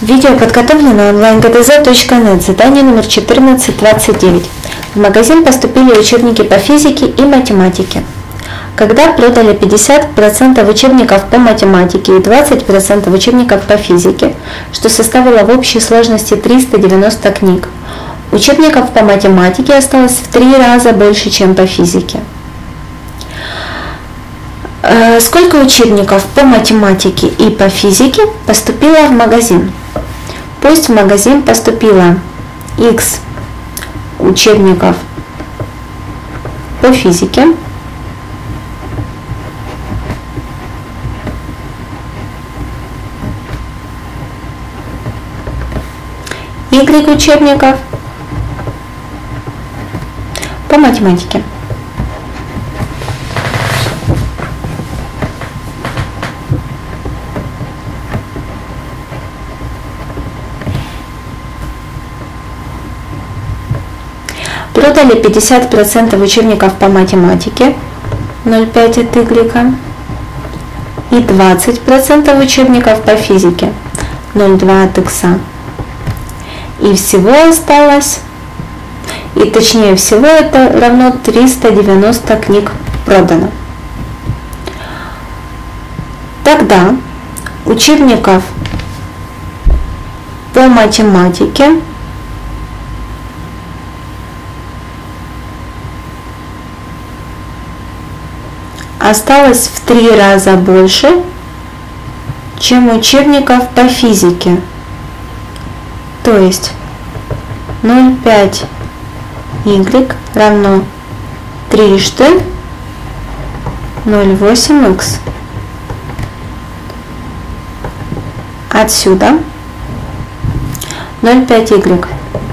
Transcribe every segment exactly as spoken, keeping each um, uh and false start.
Видео подготовлено онлайн гэ дэ зэ точка нет, задание номер четырнадцать двадцать девять. В магазин поступили учебники по физике и математике. Когда продали пятьдесят процентов учебников по математике и двадцать процентов учебников по физике, что составило в общей сложности триста девяносто книг, учебников по математике осталось в три раза больше, чем по физике. Сколько учебников по математике и по физике поступило в магазин? Пусть в магазин поступило X учебников по физике, Y учебников по математике. Продали пятьдесят процентов учебников по математике, ноль целых пять от Y, и двадцать процентов учебников по физике, ноль целых два от X. И всего осталось, и точнее всего это равно триста девяносто книг продано. Тогда учебников по математике осталось в три раза больше, чем учебников по физике. То есть ноль целых пять Y равно трижды ноль целых восемь X. Отсюда ноль целых пять Y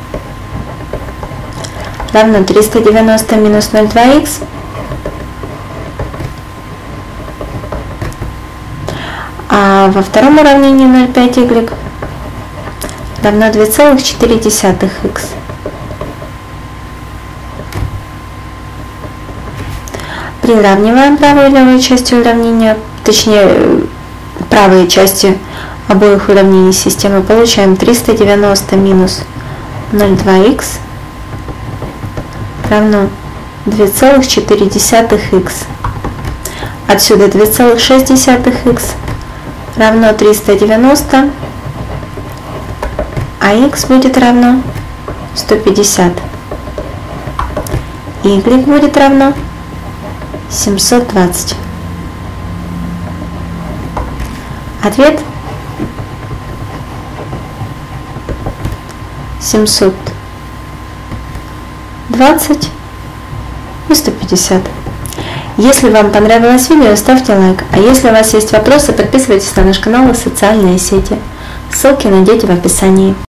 равно триста девяносто минус ноль целых два X. А во втором уравнении ноль целых пять Y равно два целых четыре десятых X. Приравниваем правую и левую части уравнения, точнее правые части обоих уравнений системы, получаем триста девяносто минус ноль целых два X равно два целых четыре десятых X. Отсюда два целых шесть десятых X равно триста девяносто, а X будет равно сто пятьдесят. Y будет равно семьсот двадцать. Ответ семьсот двадцать и сто пятьдесят. Если вам понравилось видео, ставьте лайк. А если у вас есть вопросы, подписывайтесь на наш канал и социальные сети. Ссылки найдете в описании.